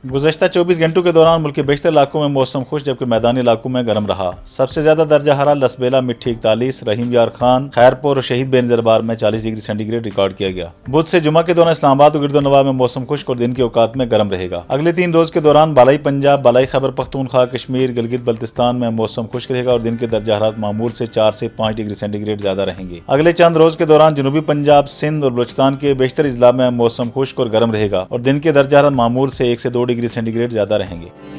गुज़श्ता 24 घंटों के दौरान मुल्क के बेशतर इलाकों में मौसम खुश, जबकि मैदानी इलाकों में गर्म रहा। सबसे ज्यादा दर्जा हरारत लसबेला, मिट्टी 41, रहीम यार खान, खैरपुर और शहीद बेनजरबार में 40 डिग्री सेंटीग्रेड रिकॉर्ड किया गया। बुध से जुमा के दौरान इस्लामाबाद और गिरदोनवा में मौसम खुश्क और दिन के औकात में गर्म रहेगा। अगले 3 रोज के दौरान बालाई पंजाब, बालाई खैबर पख्तूनख्वा, कश्मीर, गिलगित बल्तिस्तान में मौसम खुश्क रहेगा और दिन के दर्जा हरारत मामूल से 4 से 5 डिग्री सेंटीग्रेड ज्यादा रहेंगे। अगले चंद रोज के दौरान जनूबी पंजाब, सिंध और बलूचिस्तान के बेशतर इजला में मौसम खुश्क और गर्म रहेगा और दिन के दर्जा हरारत मामूल से 1 से 2 डिग्री सेंटीग्रेड ज्यादा रहेंगे।